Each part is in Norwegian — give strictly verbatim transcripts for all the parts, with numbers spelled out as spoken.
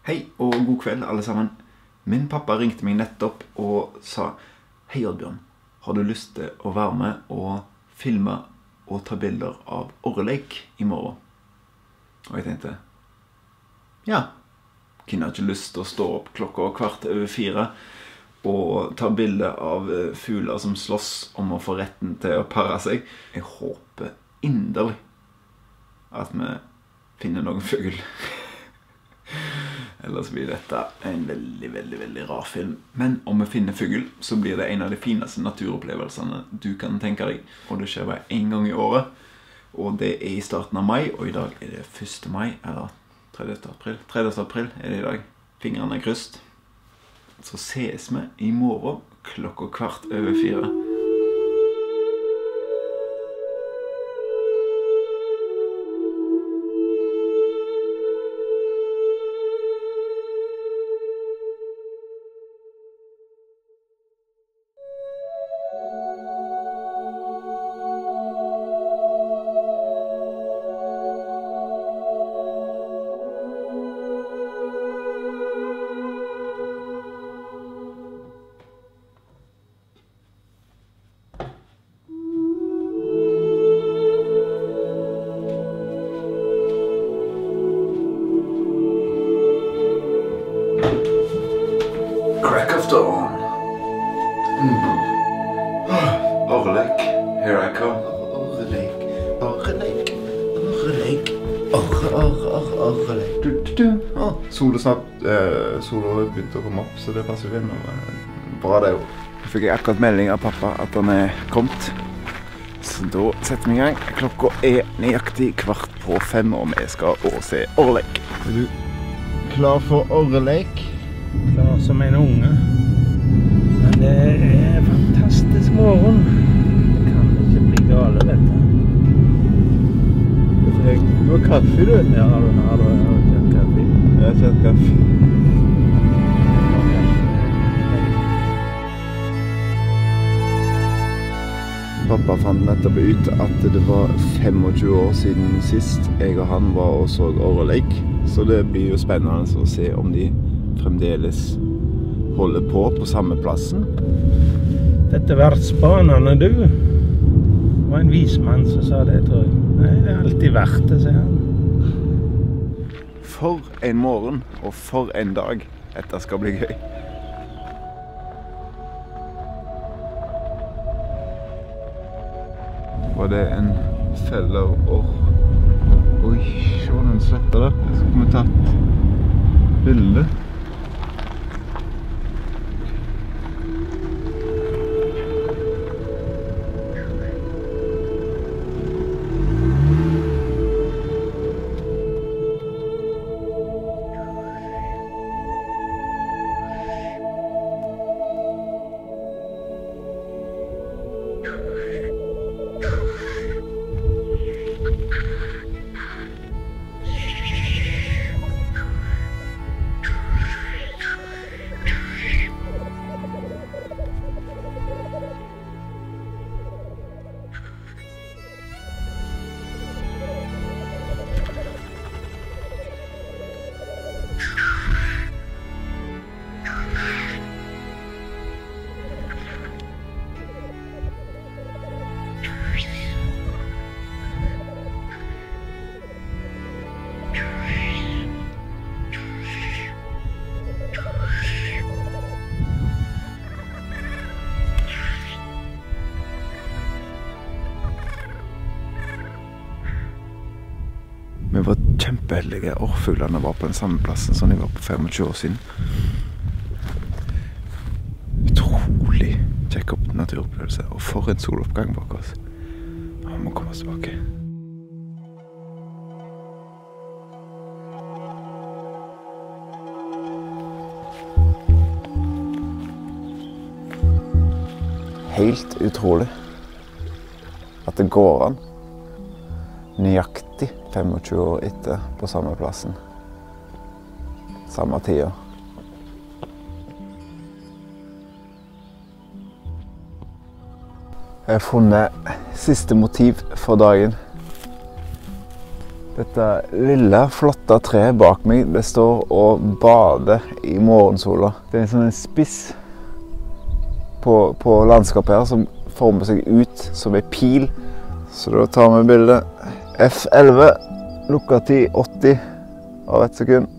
Hei og god kveld alle sammen. Min pappa ringte meg nettopp og sa: Hei Oddbjørn, har du lyst til å være med og filme og ta bilder av orreleik i morgen? Og jeg tenkte, ja, kunne jeg ikke lyst til å stå opp klokka kvart over fire og ta bilder av fugler som slåss om å få retten til å pare seg? Jeg håper inderlig at vi finner noen fugl. Ellers blir dette en veldig, veldig, veldig rar film. Men om vi finner fugl, så blir det en av de fineste naturopplevelsene du kan tenke deg. Og det skjer bare en gang i året. Og det er i starten av mai, og i dag er det første mai, eller tredivte april. tredivte april er det i dag. Fingrene er kryst. Så ses vi i morgen klokka kvart over fire. Crack of dawn. Mm. Orreleik, here I come. Orreleik, orreleik, orreleik, orre, orre, orre, orreleik. Du, du, du. Å, solen snart, eh, solen begynte å komme opp, så det passer jo inn. Bra det jo. Jeg fikk akkurat melding av pappa at han er kommet. Så da setter vi i gang. Klokka er nøyaktig kvart på fem, og vi skal også se orreleik. Er du klar for orreleik? Klar som en unge. Men det er fantastisk morgen. Det kan ikke bli gale, vet du. Du har kaffe, du? Ja, har du, har du, har du kjent kaffe? Jeg har kjent kaffe. Pappa fant nettopp ut at det var tjuefem år siden sist jeg og han var og så orreleik. Så det blir jo spennende å se om de fremdeles holder på på samme plassen. Dette har vært spanende, du. Det var en vismann som sa det, tror jeg. Nei, det er alltid verdt det, sier han. For en morgen, og for en dag. Dette skal bli gøy. Var det en feller orr? Oi, se den sletta der. Så kunne vi tatt bilde. Vi var kjempeheldige. Orrfuglene var på den samme plassen som de var på tjuefem år siden. Utrolig kjekk opp naturopplevelse, og for en soloppgang bak oss. Vi må komme oss tilbake. Helt utrolig at det går an. Nøyaktig tjuefem år etter på samme plassen. Samme tida. Jeg har funnet siste motiv for dagen. Dette lille, flotte treet bak meg, det står og bader i morgensola. Det er en sånn spiss på, på landskapet her som former seg ut som en pil. Så da tar vi bildet F elleve, lukkatid åtti av ett sekund.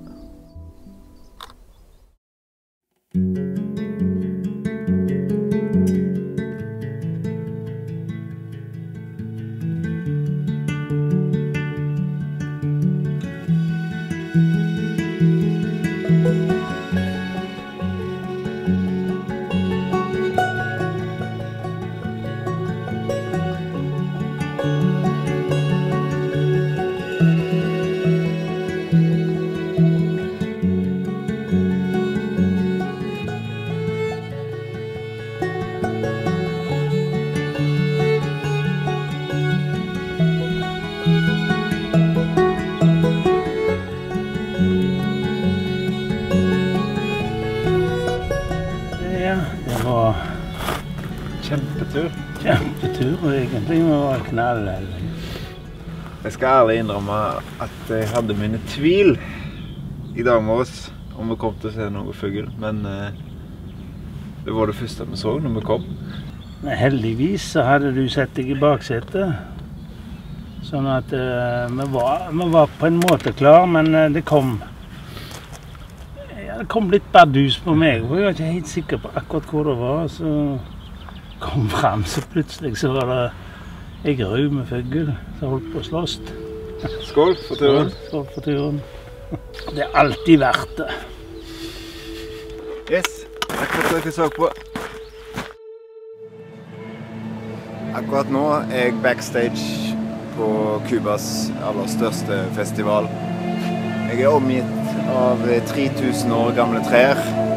Det var Kjempetur. kjempetur, og egentlig var knallheldig. Jeg skal ærlig innrømme at jeg hadde mine tvil i dag morges om vi kom til å se noe fugl, men eh, det var det første vi så når vi kom. Men heldigvis så hadde du sett deg i baksetet, sånn at eh, vi, var, vi var på en måte klar, men eh, det kom ja, det kom litt bardus på meg, for jeg var ikke helt sikker på akkurat hvor det var, så kom frem, så plutselig så var det en gru med fugl som holdt på å slåss. Skål for turen. Skål for turen. Det er alltid verdt det. Yes, takk for at dere så på. Akkurat nå er jeg backstage på Cubas aller største festival. Jeg er omgitt av tre tusen år gamle trær.